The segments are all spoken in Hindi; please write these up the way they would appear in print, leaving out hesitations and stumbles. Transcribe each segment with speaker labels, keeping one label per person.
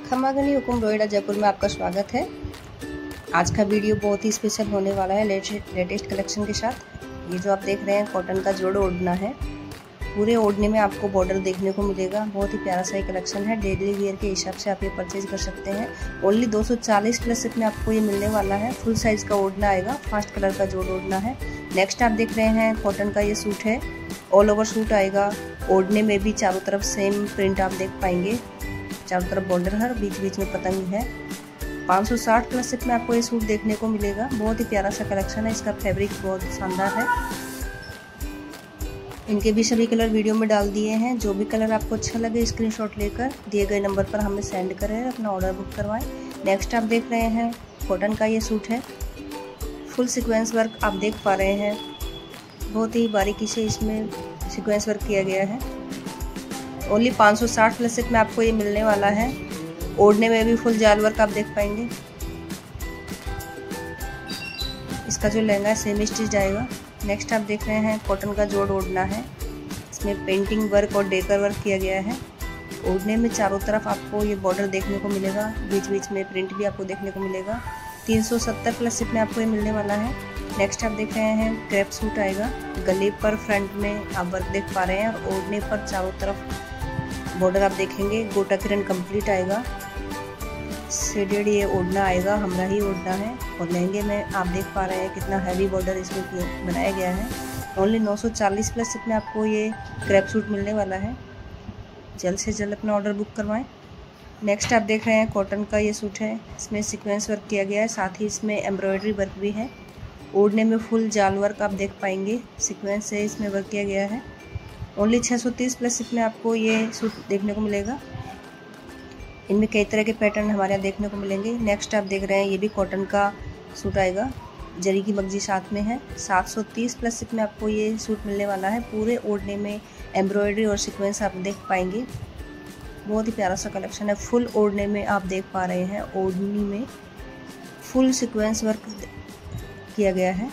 Speaker 1: खमा गनी हुकुम नोएडा जयपुर में आपका स्वागत है। आज का वीडियो बहुत ही स्पेशल होने वाला है लेटेस्ट कलेक्शन के साथ। ये जो आप देख रहे हैं कॉटन का जोड़ ओढ़ना है। पूरे ओढ़ने में आपको बॉर्डर देखने को मिलेगा। बहुत ही प्यारा सा कलेक्शन है। डेली वेयर के हिसाब से आप ये परचेज कर सकते हैं। ओनली 240 प्लस में आपको ये मिलने वाला है। फुल साइज का ओढ़ना आएगा। फास्ट कलर का जोड़ ओढ़ना है। नेक्स्ट आप देख रहे हैं कॉटन का ये सूट है। ऑल ओवर सूट आएगा। ओढ़ने में भी चारों तरफ सेम प्रिंट आप देख पाएंगे। चारों तरफ बॉर्डर है, बीच बीच में पतंग है। 560 प्लस में आपको ये सूट देखने को मिलेगा। बहुत ही प्यारा सा कलेक्शन है। इसका फैब्रिक बहुत शानदार है। इनके भी सभी कलर वीडियो में डाल दिए हैं। जो भी कलर आपको अच्छा लगे स्क्रीनशॉट लेकर दिए गए नंबर पर हमें सेंड करें, अपना ऑर्डर बुक करवाएं। नेक्स्ट आप देख रहे हैं कॉटन का ये सूट है। फुल सीक्वेंस वर्क आप देख पा रहे हैं। बहुत ही बारीकी से इसमें सीक्वेंस वर्क किया गया है। ओनली 560 प्लस में आपको ये मिलने वाला है। ओढ़ने में भी फुल जाल वर्क आप देख पाएंगे। इसका जो लहंगा है सेमी स्टिच जाएगा। नेक्स्ट आप देख रहे हैं कॉटन का जोड़ ओढ़ना है। इसमें पेंटिंग वर्क और डेकर वर्क किया गया है। ओढ़ने में चारों तरफ आपको ये बॉर्डर देखने को मिलेगा। बीच बीच में प्रिंट भी आपको देखने को मिलेगा। 370 प्लस में आपको ये मिलने वाला है। नेक्स्ट आप देख रहे हैं क्रेप सूट आएगा। गले पर फ्रंट में आप वर्क देख पा रहे हैं और ओढ़ने पर चारों तरफ बॉर्डर आप देखेंगे। गोटा किरण कंप्लीट आएगा। शेडेड ये ओढ़ना आएगा। हमरा ही ओढ़ना है और लहंगे में आप देख पा रहे हैं कितना हैवी बॉर्डर इसमें बनाया गया है। ओनली 940 प्लस में आपको ये क्रेप सूट मिलने वाला है। जल्द से जल्द अपना ऑर्डर बुक करवाएं। नेक्स्ट आप देख रहे हैं कॉटन का ये सूट है। इसमें सीक्वेंस वर्क किया गया है, साथ ही इसमें एम्ब्रॉयडरी वर्क भी है। ओढ़ने में फुल जाल वर्क आप देख पाएंगे। सीक्वेंस से इसमें वर्क किया गया है। ओनली 630 प्लस में आपको ये सूट देखने को मिलेगा। इनमें कई तरह के पैटर्न हमारे यहाँ देखने को मिलेंगे। नेक्स्ट आप देख रहे हैं ये भी कॉटन का सूट आएगा। जरी की मगजी साथ में है। 730 प्लस में आपको ये सूट मिलने वाला है। पूरे ओढ़ने में एम्ब्रॉयडरी और सीक्वेंस आप देख पाएंगे। बहुत ही प्यारा सा कलेक्शन है। फुल ओढ़ने में आप देख पा रहे हैं ओढ़नी में फुल सीक्वेंस वर्क किया गया है।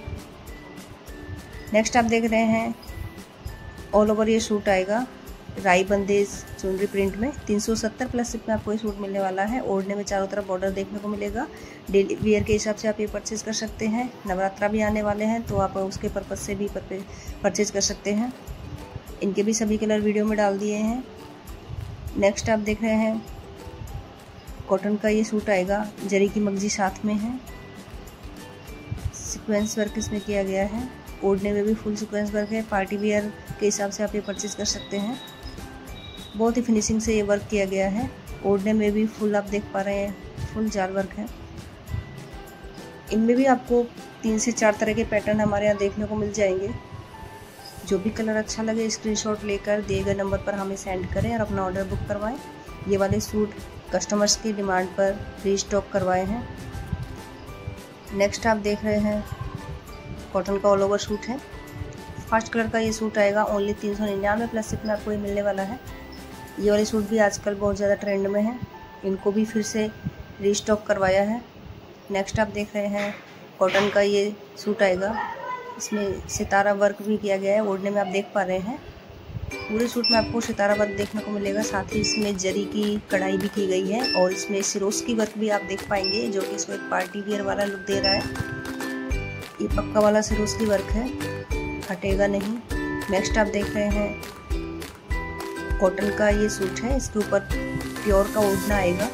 Speaker 1: नेक्स्ट आप देख रहे हैं ऑल ओवर ये सूट आएगा। राई बंदेज चुनरी प्रिंट में 370 प्लस में आपको ये सूट मिलने वाला है। ओढ़ने में चारों तरफ बॉर्डर देखने को मिलेगा। डेली वियर के हिसाब से आप ये परचेज कर सकते हैं। नवरात्रा भी आने वाले हैं तो आप उसके पर्पज से भी परचेज कर सकते हैं। इनके भी सभी कलर वीडियो में डाल दिए हैं। नेक्स्ट आप देख रहे हैं कॉटन का ये सूट आएगा। जरी की मगजी साथ में है। सीक्वेंस वर्क इसमें किया गया है। ओढ़ने में भी फुल सीक्वेंस वर्क है। पार्टी वियर के हिसाब से आप ये परचेज कर सकते हैं। बहुत ही फिनिशिंग से ये वर्क किया गया है। ओढ़ने में भी फुल आप देख पा रहे हैं फुल जाल वर्क है। इनमें भी आपको 3 से 4 तरह के पैटर्न हमारे यहाँ देखने को मिल जाएंगे। जो भी कलर अच्छा लगे स्क्रीनशॉट लेकर दिए गए नंबर पर हमें सेंड करें और अपना ऑर्डर बुक करवाएं। ये वाले सूट कस्टमर्स की डिमांड पर रीस्टॉक करवाए हैं। नेक्स्ट आप देख रहे हैं कॉटन का ऑल ओवर सूट है। फर्स्ट कलर का ये सूट आएगा। ओनली 399 प्लस में आपको ये मिलने वाला है। ये वाले सूट भी आजकल बहुत ज़्यादा ट्रेंड में है। इनको भी फिर से रीस्टॉक करवाया है। नेक्स्ट आप देख रहे हैं कॉटन का ये सूट आएगा। इसमें सितारा वर्क भी किया गया है। ओढ़ने में आप देख पा रहे हैं पूरे सूट में आपको सितारा वर्क देखने को मिलेगा। साथ ही इसमें जरी की कढ़ाई भी की गई है और इसमें सिरोस्की वर्क भी आप देख पाएंगे, जो कि इसको एक पार्टी वियर वाला लुक दे रहा है। ये पक्का वाला सिरोस्की वर्क है, हटेगा नहीं। नेक्स्ट आप देख रहे हैं कॉटन का ये सूट है। इसके ऊपर प्योर का ओढ़ना आएगा।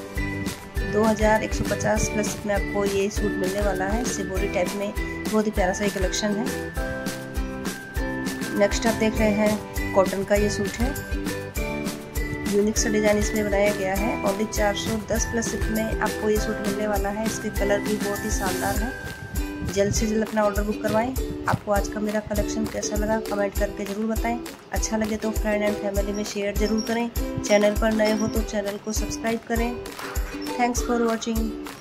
Speaker 1: 2150 प्लस में आपको ये सूट मिलने वाला है। सिबोरी टाइप में बहुत ही प्यारा सा ये कलेक्शन है। नेक्स्ट आप देख रहे हैं कॉटन का ये सूट है। यूनिक सा डिजाइन इसमें बनाया गया है। ओनली 410 प्लस में आपको ये सूट मिलने वाला है। इसके कलर भी बहुत ही शानदार है। जल्द से जल्द अपना ऑर्डर बुक करवाएं। आपको आज का मेरा कलेक्शन कैसा लगा कमेंट करके ज़रूर बताएं। अच्छा लगे तो फ्रेंड एंड फैमिली में शेयर ज़रूर करें। चैनल पर नए हो तो चैनल को सब्सक्राइब करें। Thanks for watching.